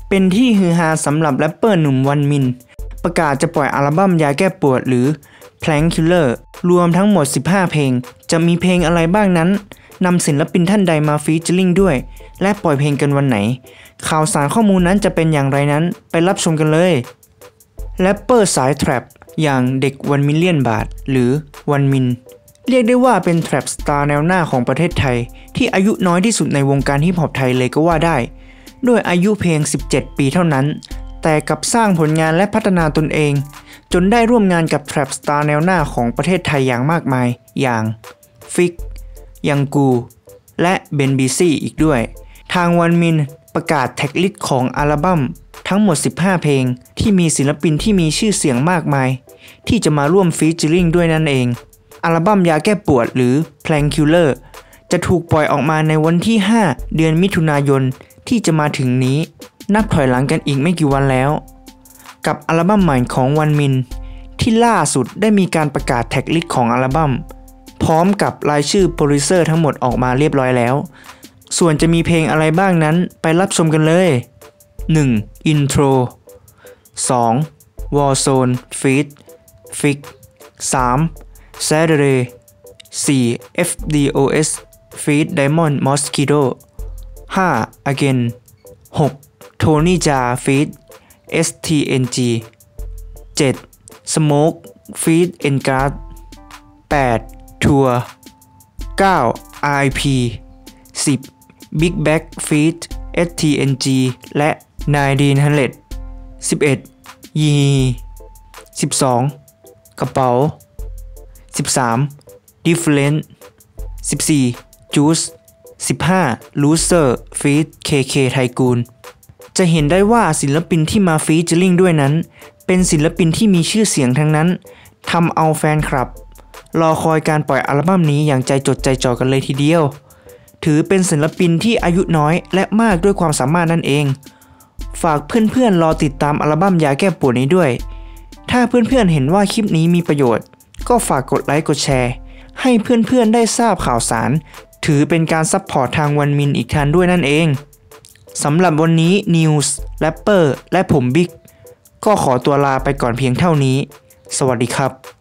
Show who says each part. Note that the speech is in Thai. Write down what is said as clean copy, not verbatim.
Speaker 1: เป็นที่ฮือฮาสำหรับแรปเปอร์หนุ่มวันมินประกาศจะปล่อยอัลบั้มยาแก้ปวดหรือ Painkiller รวมทั้งหมด15เพลงจะมีเพลงอะไรบ้างนั้นนำศิลปินท่านใดมาฟีเจอริ่งด้วยและปล่อยเพลงกันวันไหนข่าวสารข้อมูลนั้นจะเป็นอย่างไรนั้นไปรับชมกันเลยแรปเปอร์สายแทร็ปอย่างเด็ก1 มิลเลียนบาทหรือวันมินเรียกได้ว่าเป็นแทร็ปสตาร์แนวหน้าของประเทศไทยที่อายุน้อยที่สุดในวงการฮิปฮอปไทยเลยก็ว่าได้ด้วยอายุเพียง17ปีเท่านั้นแต่กับสร้างผลงานและพัฒนาตนเองจนได้ร่วมงานกับแทร็ปสตาร์แนวหน้าของประเทศไทยอย่างมากมายอย่างฟิกยังกูและเบนบีซี่อีกด้วยทางวันมินประกาศแท็กลิสต์ของอัลบั้มทั้งหมด15เพลงที่มีศิลปินที่มีชื่อเสียงมากมายที่จะมาร่วมฟีเจอริ่งด้วยนั่นเองอัลบั้มยาแก้ปวดหรือ Painkiller จะถูกปล่อยออกมาในวันที่5เดือนมิถุนายนที่จะมาถึงนี้นับถอยหลังกันอีกไม่กี่วันแล้วกับอัลบั้มใหม่ของวันมินที่ล่าสุดได้มีการประกาศแท็กลิสต์ของอัลบั้มพร้อมกับรายชื่อโปรดิวเซอร์ทั้งหมดออกมาเรียบร้อยแล้วส่วนจะมีเพลงอะไรบ้างนั้นไปรับชมกันเลย 1. Intro 2. Warzone feat. Fik 3. Saturday 4. FDOS feat. Diamond Mosquito 5. Again 6. Tony Jaa feat. STNG 7. Smoke feat. Engard 8. Tour 9. RIP 10. Big Bag feat. STNG และ1900 11. ยี12. กระเป๋า 13. Different 14. Juice 15. Loser feat. KK ไทกูลจะเห็นได้ว่าศิลปินที่มาฟีเจอริ่งด้วยนั้นเป็นศิลปินที่มีชื่อเสียงทั้งนั้นทำเอาแฟนคลับรอคอยการปล่อยอัลบั้มนี้อย่างใจจดใจจ่อกันเลยทีเดียวถือเป็นศิลปินที่อายุน้อยและมากด้วยความสามารถนั่นเองฝากเพื่อนๆรอติดตามอัลบั้มยาแก้ปวดนี้ด้วยถ้าเพื่อนๆเห็นว่าคลิปนี้มีประโยชน์ก็ฝากกดไลค์กดแชร์ให้เพื่อนๆได้ทราบข่าวสารถือเป็นการซัพพอร์ตทางวันมินอีกทางด้วยนั่นเองสำหรับวันนี้นิวส์แรปเปอร์และผมบิ๊กก็ขอตัวลาไปก่อนเพียงเท่านี้สวัสดีครับ